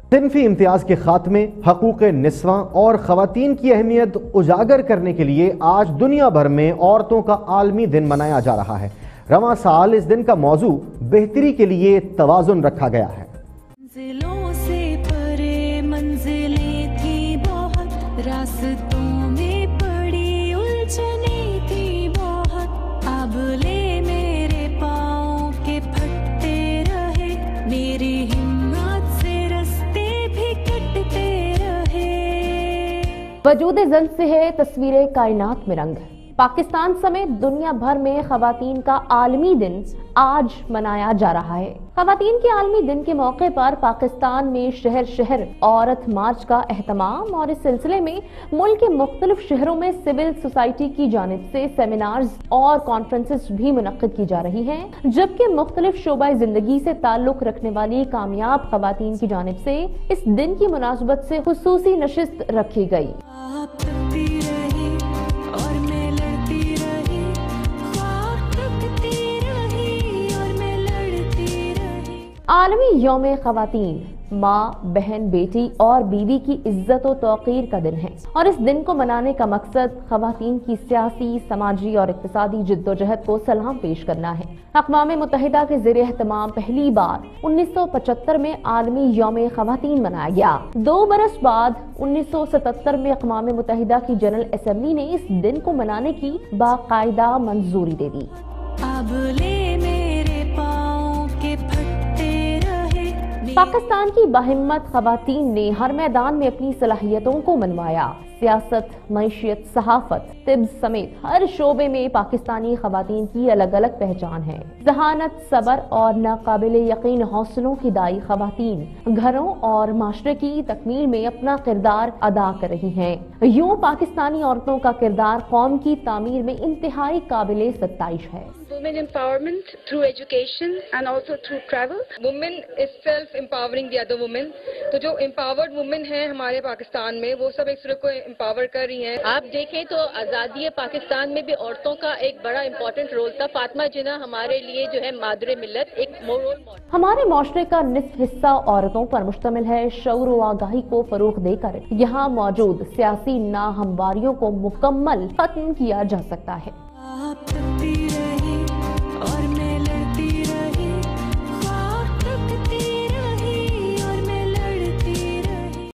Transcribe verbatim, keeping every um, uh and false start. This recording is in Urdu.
صنفی امتیاز کے خاتمے، حقوق نسواں اور خواتین کی اہمیت اجاگر کرنے کے لیے آج دنیا بھر میں عورتوں کا عالمی دن منایا جا رہا ہے۔ رواں سال اس دن کا موضوع بہتری کے لیے توازن رکھا گیا ہے۔ منزلوں سے پرے منزلیں تھی بہت، راستوں میں پڑی الجھنیں تھی بہت، اب لے میرے پاؤں کے پھٹتے رہے، میری ہمت سے رستے بھی کٹتے رہے۔ وجود زن سے ہے تصویر کائنات میں رنگ۔ پاکستان سمیت دنیا بھر میں خواتین کا عالمی دن آج منایا جا رہا ہے۔ خواتین کے عالمی دن کے موقع پر پاکستان میں شہر شہر عورت مارچ کا اہتمام، اور اس سلسلے میں ملک کے مختلف شہروں میں سول سوسائٹی کی جانب سے سیمینارز اور کانفرنسز بھی منعقد کی جا رہی ہیں، جبکہ مختلف شعبہ زندگی سے تعلق رکھنے والی کامیاب خواتین کی جانب سے اس دن کی مناسبت سے خصوصی نشست رکھی گئی۔ عالمی یوم خواتین ماں، بہن، بیٹی اور بیوی کی عزت و توقیر کا دن ہے، اور اس دن کو منانے کا مقصد خواتین کی سیاسی، سماجی اور اقتصادی جدوجہد کو سلام پیش کرنا ہے۔ اقوام متحدہ کے زیر اہتمام پہلی بار انیس سو پچہتر میں عالمی یوم خواتین منایا گیا۔ دو برس بعد انیس سو ستہتر میں اقوام متحدہ کی جنرل اسمبلی نے اس دن کو منانے کی باقاعدہ منظوری دے دی۔ اب لے میرے پاؤں کے پاکستان کی باہمت خواتین نے ہر میدان میں اپنی صلاحیتوں کو منوایا۔ سیاست، معیشت، صحافت، طب سمیت ہر شعبے میں پاکستانی خواتین کی الگ الگ پہچان ہے۔ ذہانت، صبر اور ناقابل یقین حوصلوں کی دائی خواتین گھروں اور معاشرے کی تکمیل میں اپنا کردار ادا کر رہی ہیں۔ یوں پاکستانی عورتوں کا کردار قوم کی تعمیر میں انتہائی قابل ستائش ہے۔ Women empowerment through education and also through travel. Women is self empowering the other women. تو جو empowered women ہیں ہمارے پاکستان میں وہ سب ایک دوسرے کو empower کر رہی ہیں۔ آپ دیکھیں تو آزادی پاکستان میں بھی عورتوں کا ایک بڑا امپورٹنٹ رول تھا۔ فاطمہ جناح ہمارے لیے جو ہے مادر ملت ایک رول ماڈل۔ ہمارے معاشرے کا نصف حصہ عورتوں پر مشتمل ہے۔ شعور و آگاہی کو فروغ دے کر یہاں موجود سیاسی ناہمواریوں کو مکمل ختم کیا جا سکتا ہے۔